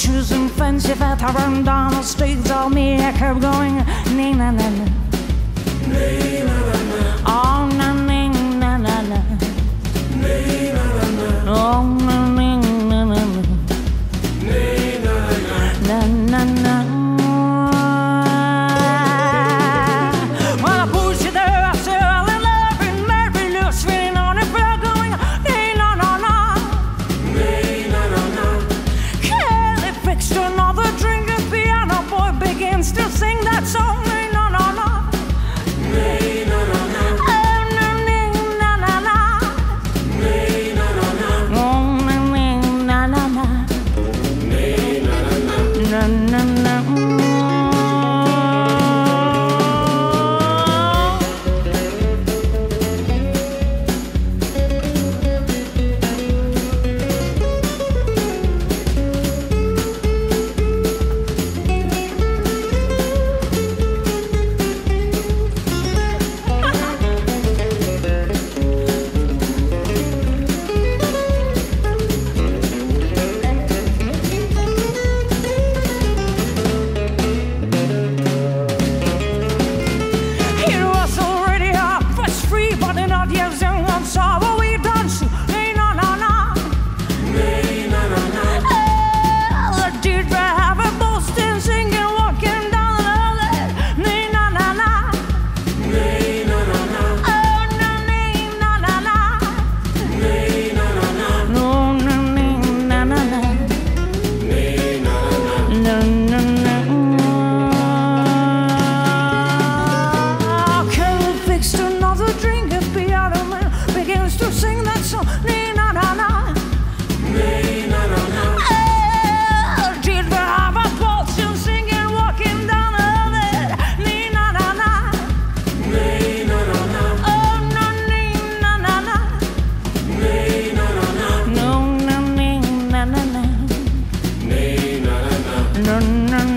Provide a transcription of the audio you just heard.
shoes and fancy that I run down the streets of me. I kept going, Ney Na Na Na, Ney Na Na Na, oh na Ney Na Na Na, Ney Na Na Na, oh na Ney Na Na Na, Ney Na Na Na, na na na. Well, I pushed it there, I said I love it, Mary Lou swinging on it, felt going, Ney Na Na Na, Ney Na Na Na, Kelly fixed another drink, the piano boy begins to sing that song, Ney Na Na Na, Ney Na Na Na, oh na Ney Na Na Na, Ney Na Na Na, oh na Ney Na Na Na, Ney Na Na Na. na na na. No, no.